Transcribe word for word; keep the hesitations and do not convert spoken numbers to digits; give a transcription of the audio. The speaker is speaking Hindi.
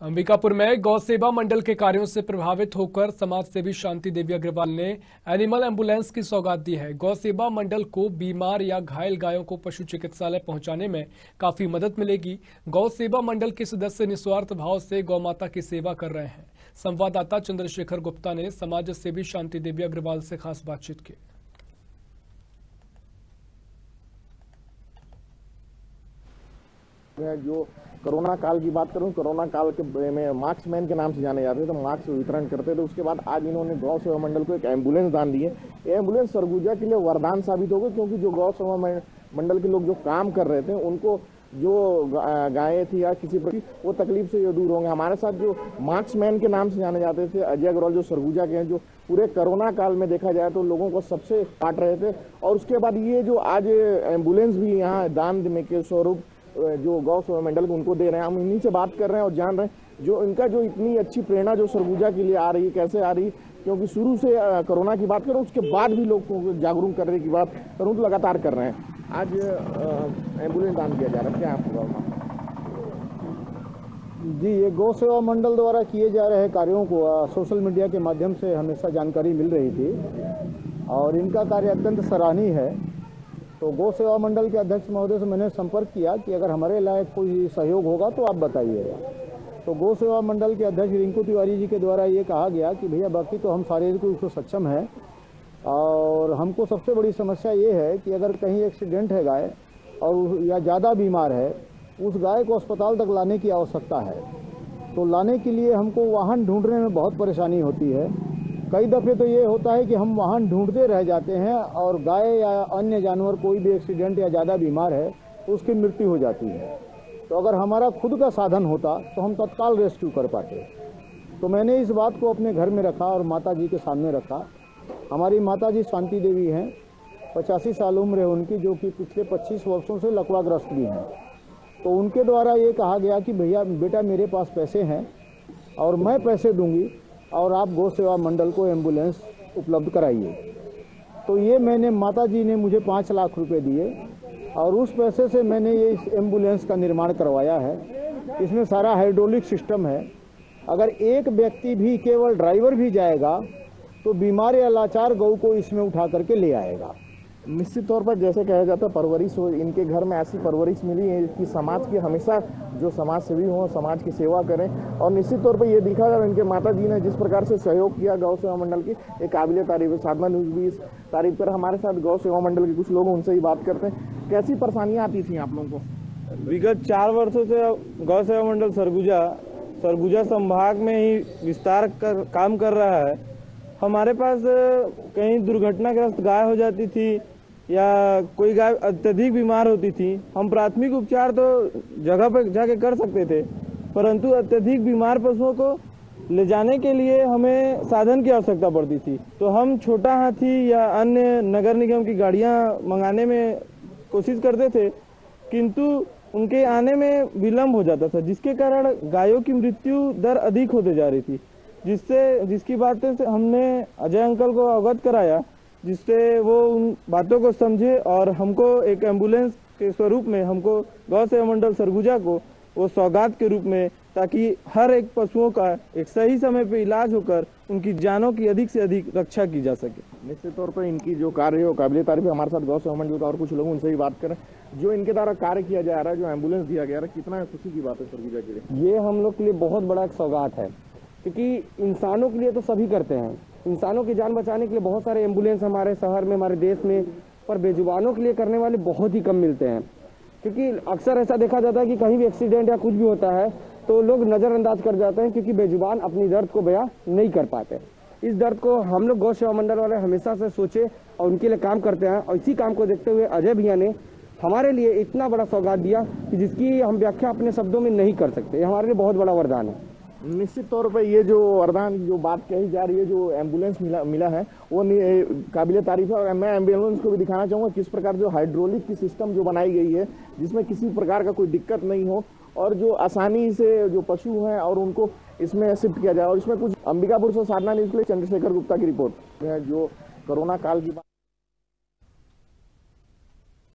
अंबिकापुर में गौ सेवा मंडल के कार्यों से प्रभावित होकर समाज सेवी शांति देवी अग्रवाल ने एनिमल एम्बुलेंस की सौगात दी है। गौ सेवा मंडल को बीमार या घायल गायों को पशु चिकित्सालय पहुंचाने में काफी मदद मिलेगी। गौ सेवा मंडल के सदस्य निस्वार्थ भाव से गौ माता की सेवा कर रहे हैं। संवाददाता चंद्रशेखर गुप्ता ने समाज सेवी शांति देवी अग्रवाल से खास बातचीत की। जो कोरोना काल की बात करूं, कोरोना काल के में मार्क्स मैन के नाम से जाने जाते थे, तो मार्क्स वितरण करते थे। उसके बाद आज इन्होंने गौ सेवा मंडल को एक एम्बुलेंस दान दी है। ये एम्बुलेंस सरगुजा के लिए वरदान साबित होगा, क्योंकि जो गौ सेवा मंडल के लोग जो काम कर रहे थे उनको जो गायें थी या किसी प्रकार वो तकलीफ से दूर होंगे। हमारे साथ जो मार्क्स मैन के नाम से जाने जाते थे अजय अग्रवाल, जो सरगुजा के हैं, जो पूरे कोरोना काल में देखा जाए तो लोगों को सबसे काट रहे थे। और उसके बाद ये जो आज एम्बुलेंस भी यहाँ दान देने के स्वरूप जो गौ सेवा मंडल को उनको दे रहे हैं, हम इन्हीं से बात कर रहे हैं और जान रहे हैं जो इनका जो इतनी अच्छी प्रेरणा जो सरगुजा के लिए आ रही है, कैसे आ रही है। क्योंकि शुरू से कोरोना की बात करूं, उसके बाद भी लोग को जागरूक करने की बात करूं तो लगातार कर रहे हैं। आज एम्बुलेंस दान किया जा रहा है, क्या आपको? जी, ये गौ सेवा मंडल द्वारा किए जा रहे कार्यों को सोशल मीडिया के माध्यम से हमेशा जानकारी मिल रही थी और इनका कार्य अत्यंत सराहनीय है। तो गौ सेवा मंडल के अध्यक्ष महोदय से मैंने संपर्क किया कि अगर हमारे लायक कोई सहयोग होगा तो आप बताइएगा। तो गौ सेवा मंडल के अध्यक्ष रिंकू तिवारी जी के द्वारा ये कहा गया कि भैया बाकी तो हम शारीरिक रूप से सक्षम हैं और हमको सबसे बड़ी समस्या ये है कि अगर कहीं एक्सीडेंट है गाय और या ज़्यादा बीमार है, उस गाय को अस्पताल तक लाने की आवश्यकता है। तो लाने के लिए हमको वाहन ढूंढने में बहुत परेशानी होती है। कई दफ़े तो ये होता है कि हम वाहन ढूंढते रह जाते हैं और गाय या अन्य जानवर कोई भी एक्सीडेंट या ज़्यादा बीमार है तो उसकी मृत्यु हो जाती है। तो अगर हमारा खुद का साधन होता तो हम तत्काल रेस्क्यू कर पाते। तो मैंने इस बात को अपने घर में रखा और माता जी के सामने रखा। हमारी माता जी शांति देवी हैं, पचासी साल उम्र है उनकी, जो कि पिछले पच्चीस वर्षों से लकवाग्रस्त भी हैं। तो उनके द्वारा ये कहा गया कि भैया बेटा मेरे पास पैसे हैं और मैं पैसे दूंगी और आप गौ सेवा मंडल को एम्बुलेंस उपलब्ध कराइए। तो ये मैंने माता जी ने मुझे पाँच लाख रुपए दिए और उस पैसे से मैंने ये इस एम्बुलेंस का निर्माण करवाया है। इसमें सारा हाइड्रोलिक सिस्टम है। अगर एक व्यक्ति भी, केवल ड्राइवर भी जाएगा तो बीमार या लाचार गौ को इसमें उठा करके ले आएगा। निश्चित तौर पर जैसे कहा जाता है परवरिश हो, इनके घर में ऐसी परवरिश मिली है कि समाज की हमेशा जो समाज सेवी हों, समाज की सेवा करें। और निश्चित तौर पर ये दिखा है इनके माता जी ने जिस प्रकार से सहयोग किया गौ सेवा मंडल की, एक काबिल तारीफ है। साधना न्यूज़ भी इस तारीफ कर। हमारे साथ गौ सेवा मंडल के कुछ लोग, उनसे ही बात करते हैं। कैसी परेशानियाँ आती थी आप लोगों को? विगत चार वर्षों से गौ सेवा मंडल सरगुजा सरगुजा संभाग में ही विस्तार कर काम कर रहा है। हमारे पास कहीं दुर्घटनाग्रस्त गाय हो जाती थी या कोई गाय अत्यधिक बीमार होती थी, हम प्राथमिक उपचार तो जगह पर जाके कर सकते थे, परंतु अत्यधिक बीमार पशुओं को ले जाने के लिए हमें साधन की आवश्यकता पड़ती थी। तो हम छोटा हाथी या अन्य नगर निगम की गाड़ियां मंगाने में कोशिश करते थे, किंतु उनके आने में विलम्ब हो जाता था, जिसके कारण गायों की मृत्यु दर अधिक होते जा रही थी। जिससे जिसकी बातें से हमने अजय अंकल को अवगत कराया, जिससे वो उन बातों को समझे और हमको एक एम्बुलेंस के स्वरूप में हमको गौ सेवा मंडल सरगुजा को वो सौगात के रूप में, ताकि हर एक पशुओं का एक सही समय पे इलाज होकर उनकी जानों की अधिक से अधिक रक्षा की जा सके। निश्चित तौर पर इनकी जो कार्य है वो काबिल तारीफ है। हमारे साथ गौ सेवा मंडल का और कुछ लोग, उनसे ही बात करें। जो इनके द्वारा कार्य किया जा रहा है, जो एम्बुलेंस दिया गया है, कितना खुशी की बात है सरगुजा के लिए? ये हम लोग के लिए बहुत बड़ा एक सौगात है, क्योंकि इंसानों के लिए तो सभी करते हैं। इंसानों की जान बचाने के लिए बहुत सारे एम्बुलेंस हमारे शहर में, हमारे देश में, पर बेजुबानों के लिए करने वाले बहुत ही कम मिलते हैं। क्योंकि अक्सर ऐसा देखा जाता है कि कहीं भी एक्सीडेंट या कुछ भी होता है तो लोग नज़रअंदाज कर जाते हैं, क्योंकि बेजुबान अपनी दर्द को बयां नहीं कर पाते। इस दर्द को हम लोग गौ सेवा मंडल वाले हमेशा से सोचे और उनके लिए काम करते हैं। और इसी काम को देखते हुए अजय भैया ने हमारे लिए इतना बड़ा सौगात दिया कि जिसकी हम व्याख्या अपने शब्दों में नहीं कर सकते। ये हमारे लिए बहुत बड़ा वरदान है। निश्चित तौर पर ये जो वरदान जो बात कही जा रही है, जो एम्बुलेंस मिला मिला है, वो काबिल तारीफ है। और मैं एम्बुलेंस को भी दिखाना चाहूँगा किस प्रकार जो हाइड्रोलिक की सिस्टम जो बनाई गई है, जिसमें किसी प्रकार का कोई दिक्कत नहीं हो और जो आसानी से जो पशु हैं और उनको इसमें शिफ्ट किया जाए। और इसमें कुछ अंबिकापुर से साधना न्यूज़ के लिए चंद्रशेखर गुप्ता की रिपोर्ट। जो कोरोना काल की बात